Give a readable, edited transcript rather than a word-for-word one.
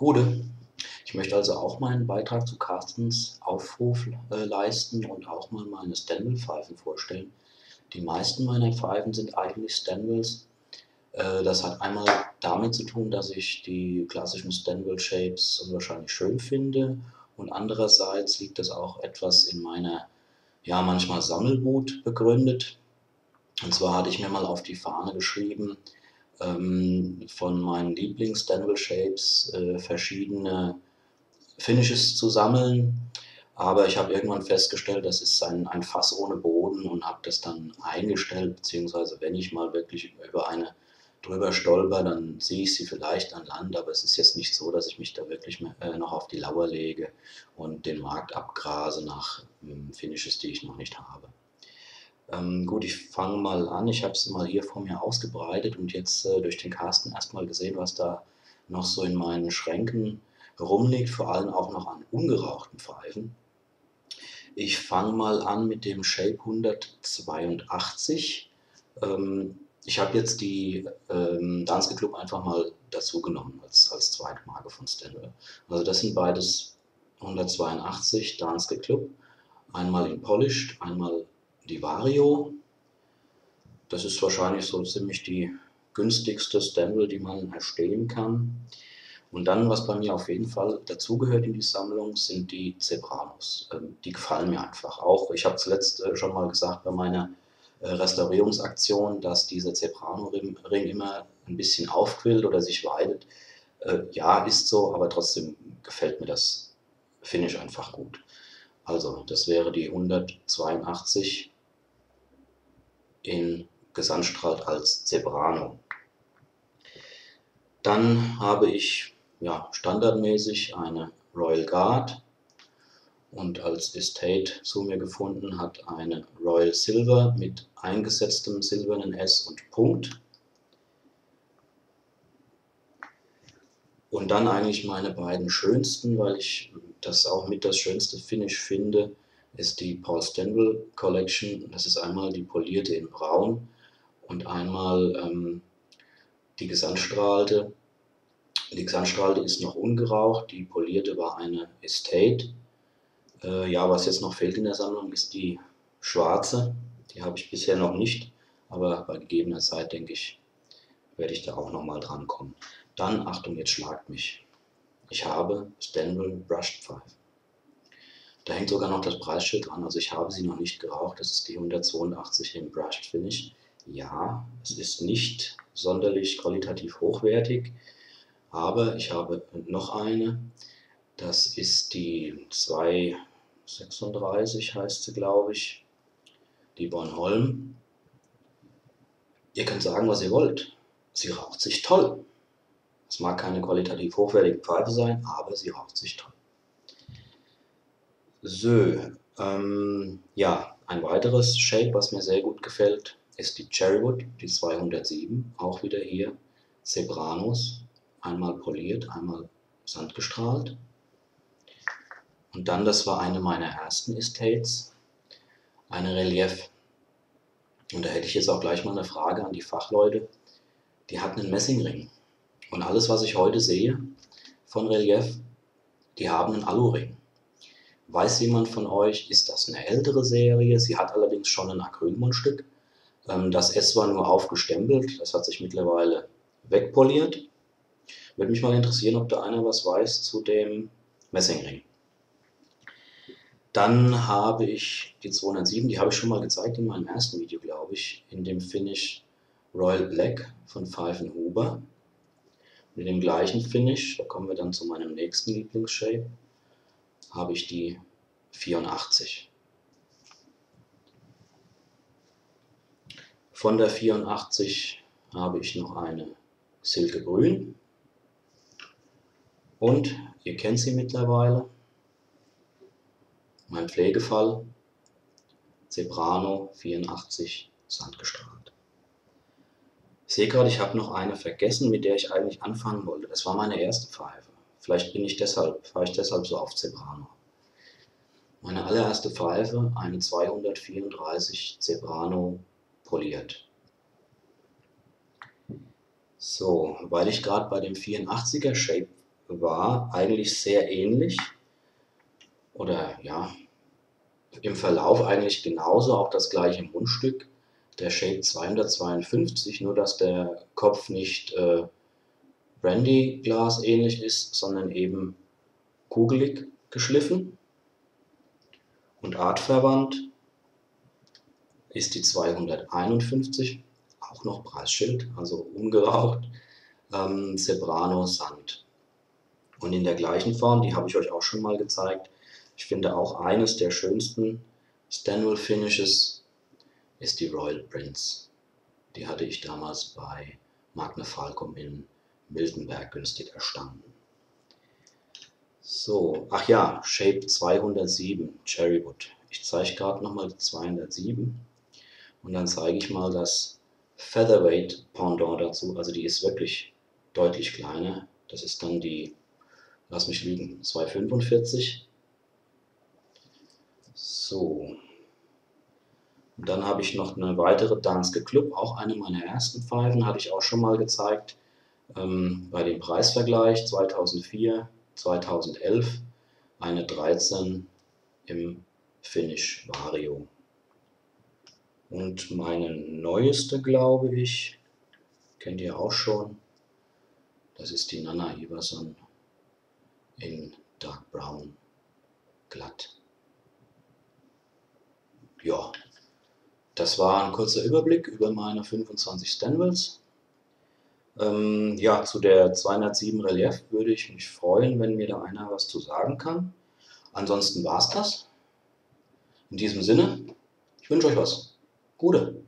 Gute. Ich möchte also auch meinen Beitrag zu Carstens Aufruf leisten und auch mal meine Stanwell-Pfeifen vorstellen. Die meisten meiner Pfeifen sind eigentlich Stanwells. Das hat einmal damit zu tun, dass ich die klassischen Stanwell-Shapes unwahrscheinlich schön finde, und andererseits liegt das auch etwas in meiner, ja, manchmal Sammelwut begründet. Und zwar hatte ich mir mal auf die Fahne geschrieben, von meinen Lieblings-Stanwell-Shapes verschiedene Finishes zu sammeln. Aber ich habe irgendwann festgestellt, das ist ein Fass ohne Boden, und habe das dann eingestellt, beziehungsweise wenn ich mal wirklich über eine drüber stolper, dann sehe ich sie vielleicht an Land, aber es ist jetzt nicht so, dass ich mich da wirklich noch auf die Lauer lege und den Markt abgrase nach Finishes, die ich noch nicht habe. Gut, ich fange mal an. Ich habe es mal hier vor mir ausgebreitet und jetzt durch den Carsten erstmal gesehen, was da noch so in meinen Schränken rumliegt, vor allem auch noch an ungerauchten Pfeifen. Ich fange mal an mit dem Shape 182. Ich habe jetzt die Danske Club einfach mal dazu genommen als zweite Marke von Stanwell. Also das sind beides 182 Danske Club. Einmal in Polished, einmal die Vario. Das ist wahrscheinlich so ziemlich die günstigste Stanwell, die man erstehen kann. Und dann, was bei mir auf jeden Fall dazugehört in die Sammlung, sind die Zebranos. Die gefallen mir einfach auch. Ich habe zuletzt schon mal gesagt bei meiner Restaurierungsaktion, dass dieser Zebrano-Ring immer ein bisschen aufquillt oder sich weitet. Ja, ist so, aber trotzdem gefällt mir das Finish einfach gut. Also, das wäre die 182 in gesandstrahlt als Zebrano. Dann habe ich, ja, standardmäßig eine Royal Guard, und als Estate zu mir gefunden hat eine Royal Silver mit eingesetztem silbernen S und Punkt. Und dann eigentlich meine beiden schönsten, weil ich das auch mit das schönste Finish finde, ist die Paul Stanwell Collection. Das ist einmal die polierte in Braun und einmal die gesandstrahlte. Die gesandstrahlte ist noch ungeraucht, die polierte war eine Estate. Ja, was jetzt noch fehlt in der Sammlung, ist die schwarze. Die habe ich bisher noch nicht, aber bei gegebener Zeit, denke ich, werde ich da auch nochmal dran kommen. Dann, Achtung, jetzt schlagt mich. Ich habe Stanwell Brushed Pfeife. Da hängt sogar noch das Preisschild dran, also ich habe sie noch nicht geraucht. Das ist die 182 im Brushed Finish. Ja, es ist nicht sonderlich qualitativ hochwertig, aber ich habe noch eine. Das ist die 236, heißt sie, glaube ich, die Bornholm. Ihr könnt sagen, was ihr wollt. Sie raucht sich toll. Es mag keine qualitativ hochwertige Pfeife sein, aber sie raucht sich toll. So, ja, ein weiteres Shape, was mir sehr gut gefällt, ist die Cherrywood, die 207. Auch wieder hier Zebranos, einmal poliert, einmal sandgestrahlt. Und dann, das war eine meiner ersten Estates, eine Relief. Und da hätte ich jetzt auch gleich mal eine Frage an die Fachleute. Die hat einen Messingring. Und alles, was ich heute sehe von Relief, die haben einen Aluring. Weiß jemand von euch, ist das eine ältere Serie? Sie hat allerdings schon ein Acrylmundstück. Das S war nur aufgestempelt, das hat sich mittlerweile wegpoliert. Würde mich mal interessieren, ob da einer was weiß zu dem Messingring. Dann habe ich die 207, die habe ich schon mal gezeigt in meinem ersten Video, glaube ich, in dem Finish Royal Black von Pfeifenhuber. Mit dem gleichen Finish, da kommen wir dann zu meinem nächsten Lieblingsshape, habe ich die 84. Von der 84 habe ich noch eine Silkegrün und ihr kennt sie mittlerweile, mein Pflegefall, Zebrano 84 sandgestrahlt. Ich sehe gerade, ich habe noch eine vergessen, mit der ich eigentlich anfangen wollte. Das war meine erste Pfeife. Vielleicht fahre ich deshalb so auf Zebrano. Meine allererste Pfeife, eine 234 Zebrano poliert. So, weil ich gerade bei dem 84er Shape war eigentlich sehr ähnlich oder ja, im Verlauf eigentlich genauso, auch das gleiche Mundstück, der Shape 252, nur dass der Kopf nicht Brandy-Glas ähnlich ist, sondern eben kugelig geschliffen. Und artverwandt ist die 251, auch noch Preisschild, also ungeraucht, Cebrano Sand. Und in der gleichen Form, die habe ich euch auch schon mal gezeigt, ich finde auch eines der schönsten Stanwell Finishes ist die Royal Prince. Die hatte ich damals bei Magne Falcom in Miltenberg günstig erstanden. So, ach ja, Shape 207, Cherrywood. Ich zeige gerade nochmal die 207 und dann zeige ich mal das Featherweight Pendant dazu. Also die ist wirklich deutlich kleiner. Das ist dann die, lass mich lügen, 245. So. Und dann habe ich noch eine weitere Danske Club, auch eine meiner ersten Pfeifen, hatte ich auch schon mal gezeigt. Bei dem Preisvergleich 2004, 2011 eine 13 im Finish Vario. Und meine neueste, glaube ich, kennt ihr auch schon, das ist die Nana Iverson in Dark Brown glatt. Ja, das war ein kurzer Überblick über meine 25 Stanwells. Ja, zu der 207 Relief würde ich mich freuen, wenn mir da einer was zu sagen kann. Ansonsten war es das. In diesem Sinne, ich wünsche euch was. Gute.